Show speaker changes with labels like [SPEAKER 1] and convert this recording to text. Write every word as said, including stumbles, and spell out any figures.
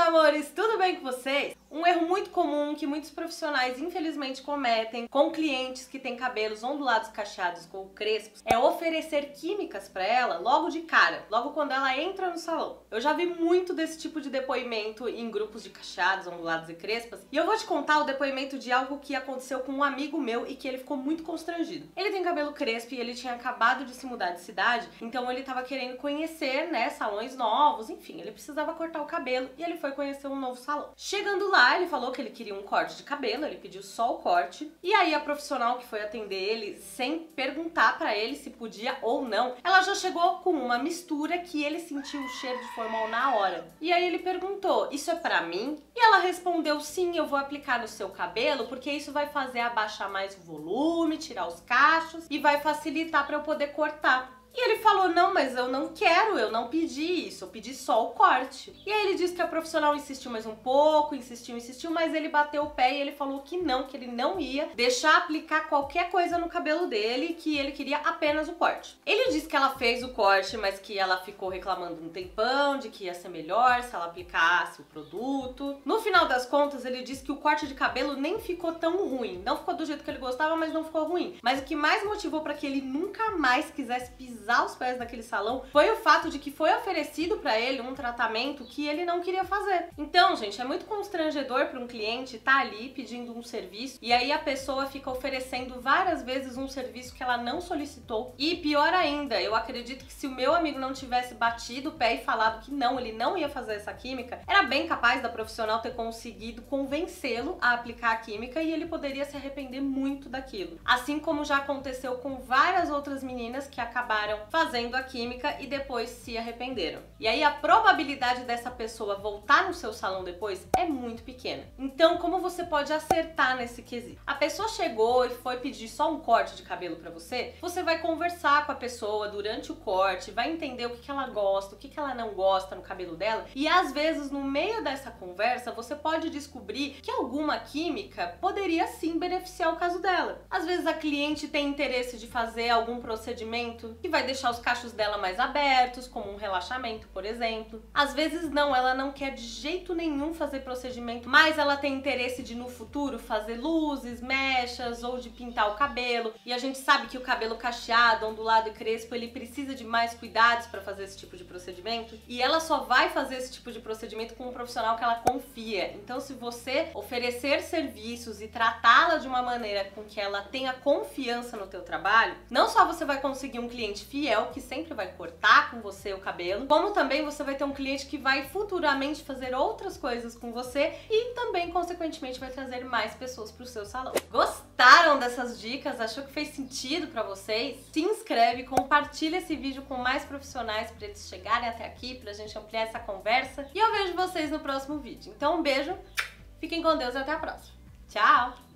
[SPEAKER 1] amores, tudo bem com vocês? Um erro muito comum que muitos profissionais infelizmente cometem com clientes que têm cabelos ondulados, cacheados ou crespos é oferecer químicas pra ela logo de cara, logo quando ela entra no salão. Eu já vi muito desse tipo de depoimento em grupos de cacheados, ondulados e crespas, e eu vou te contar o depoimento de algo que aconteceu com um amigo meu e que ele ficou muito constrangido. Ele tem cabelo crespo e ele tinha acabado de se mudar de cidade, então ele tava querendo conhecer, né, salões novos, enfim, ele precisava cortar o cabelo e ele foi conhecer um novo salão. Chegando lá, ele falou que ele queria um corte de cabelo, ele pediu só o corte, e aí a profissional que foi atender ele, sem perguntar pra ele se podia ou não, ela já chegou com uma mistura que ele sentiu o cheiro de formal na hora. E aí ele perguntou, isso é pra mim? E ela respondeu, sim, eu vou aplicar no seu cabelo, porque isso vai fazer abaixar mais o volume, tirar os cachos e vai facilitar pra eu poder cortar. E ele falou, não, mas eu não quero, eu não pedi isso, eu pedi só o corte. E aí ele disse que a profissional insistiu mais um pouco, insistiu, insistiu, mas ele bateu o pé e ele falou que não, que ele não ia deixar aplicar qualquer coisa no cabelo dele, que ele queria apenas o corte. Ele disse que ela fez o corte, mas que ela ficou reclamando um tempão, de que ia ser melhor se ela aplicasse o produto. No final das contas, ele disse que o corte de cabelo nem ficou tão ruim. Não ficou do jeito que ele gostava, mas não ficou ruim. Mas o que mais motivou para que ele nunca mais quisesse pisar os pés daquele salão foi o fato de que foi oferecido pra ele um tratamento que ele não queria fazer. Então, gente, é muito constrangedor para um cliente estar ali pedindo um serviço e aí a pessoa fica oferecendo várias vezes um serviço que ela não solicitou. E pior ainda, eu acredito que se o meu amigo não tivesse batido o pé e falado que não, ele não ia fazer essa química, era bem capaz da profissional ter conseguido convencê-lo a aplicar a química e ele poderia se arrepender muito daquilo. Assim como já aconteceu com várias outras meninas que acabaram fazendo a química e depois se arrependeram. E aí a probabilidade dessa pessoa voltar no seu salão depois é muito pequena. Então, como você pode acertar nesse quesito? A pessoa chegou e foi pedir só um corte de cabelo pra você, você vai conversar com a pessoa durante o corte, vai entender o que que ela gosta, o que que ela não gosta no cabelo dela, e às vezes no meio dessa conversa você pode descobrir que alguma química poderia sim beneficiar o caso dela. Às vezes a cliente tem interesse de fazer algum procedimento que vai deixar os cachos dela mais abertos, como um relaxamento, por exemplo. Às vezes não, ela não quer de jeito nenhum fazer procedimento, mas ela tem interesse de no futuro fazer luzes, mechas ou de pintar o cabelo. E a gente sabe que o cabelo cacheado, ondulado e crespo, ele precisa de mais cuidados para fazer esse tipo de procedimento. E ela só vai fazer esse tipo de procedimento com um profissional que ela confia. Então, se você oferecer serviços e tratá-la de uma maneira com que ela tenha confiança no teu trabalho, não só você vai conseguir um cliente fiel, que sempre vai cortar com você o cabelo, como também você vai ter um cliente que vai futuramente fazer outras coisas com você e também, consequentemente, vai trazer mais pessoas pro seu salão. Gostaram dessas dicas? Achou que fez sentido pra vocês? Se inscreve, compartilha esse vídeo com mais profissionais pra eles chegarem até aqui, pra gente ampliar essa conversa. E eu vejo vocês no próximo vídeo. Então, um beijo, fiquem com Deus e até a próxima. Tchau!